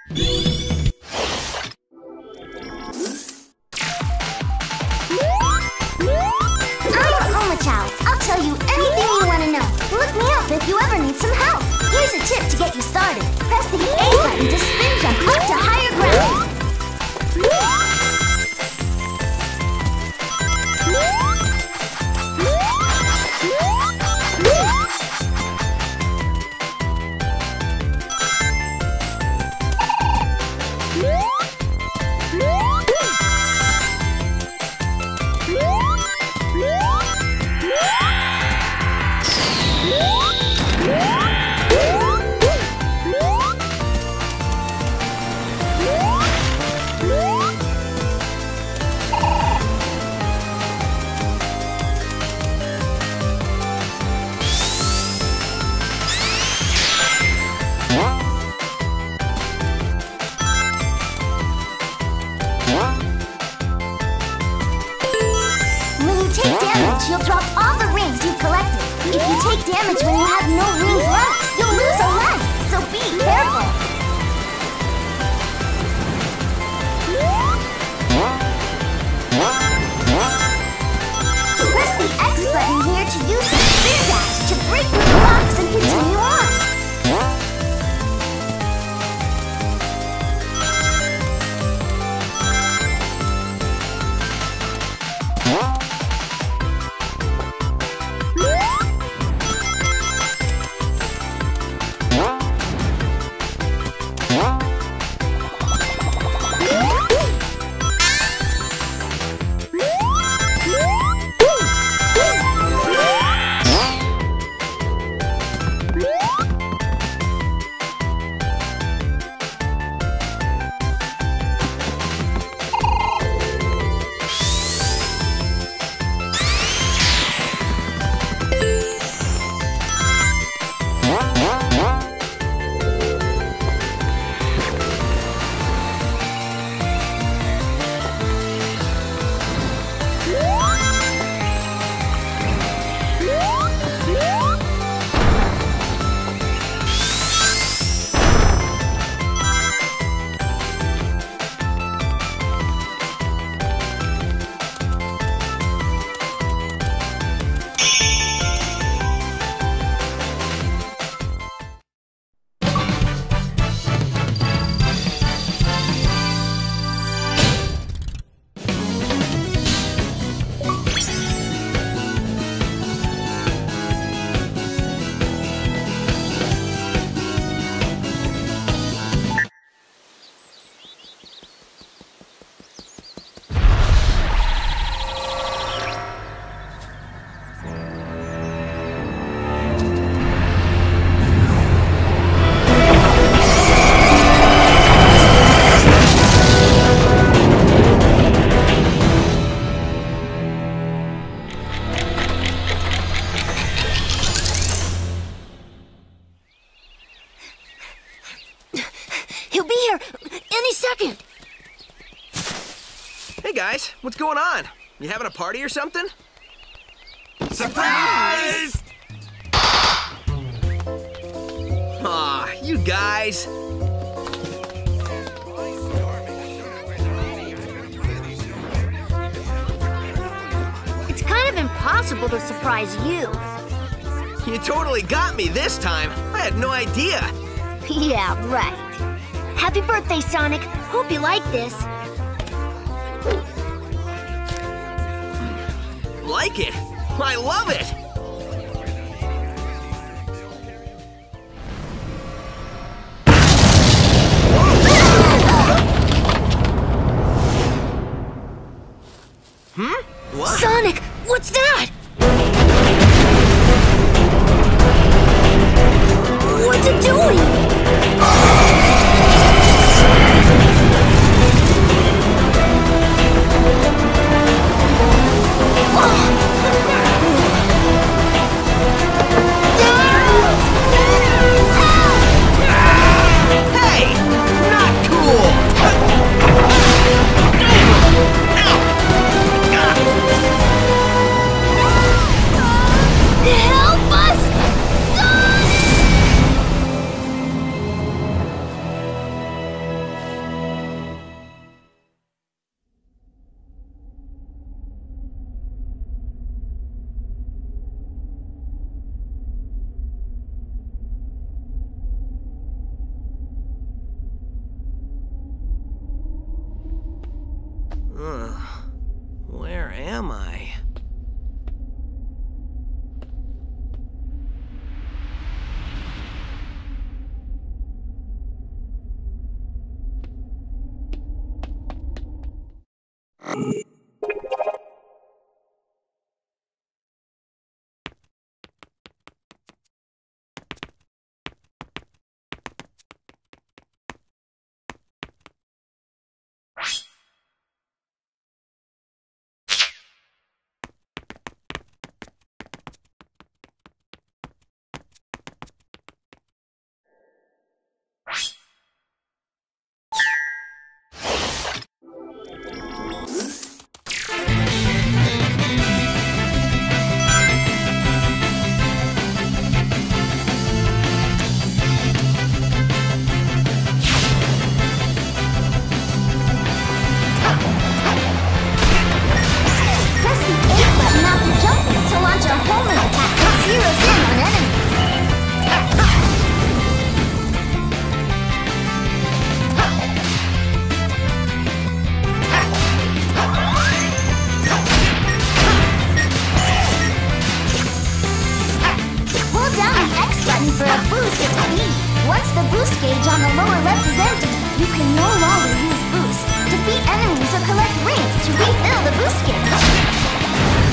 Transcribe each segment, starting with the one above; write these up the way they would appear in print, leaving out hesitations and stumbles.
I'll tell you anything you want to know. Look me up if you ever need some help. Here's a tip to get you started. Press the A button to spin jump up to higher ground. You'll drop all the rings you've collected. If you take damage when you have no rings left, you'll lose a life, so be careful. Press the X button here to use the spin dash to break through the rocks and continue on. Hey guys, what's going on? You having a party or something? Surprise! Aw, you guys. It's kind of impossible to surprise you. You totally got me this time. I had no idea. Yeah, right. Happy birthday, Sonic. Hope you like this. Like it? I love it! What? Sonic, what's that? What's it doing? for a boost of speed. Once the boost gauge on the lower left is empty, you can no longer use boost. Defeat enemies or collect rings to refill the boost gauge.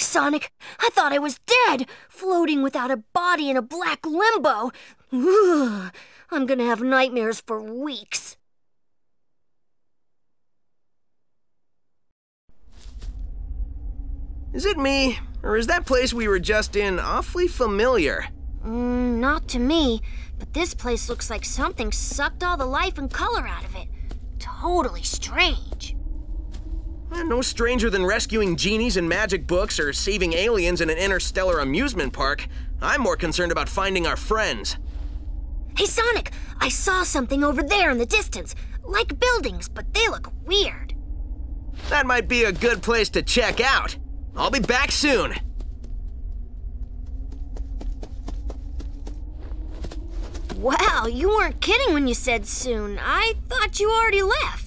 Thanks, Sonic. I thought I was dead, floating without a body in a black limbo. Ugh, I'm gonna have nightmares for weeks. Is it me, or is that place we were just in awfully familiar? Not to me, but this place looks like something sucked all the life and color out of it. Totally strange. No stranger than rescuing genies in magic books or saving aliens in an interstellar amusement park. I'm more concerned about finding our friends. Hey, Sonic, I saw something over there in the distance. Like buildings, but they look weird. That might be a good place to check out. I'll be back soon. Wow, you weren't kidding when you said soon. I thought you already left.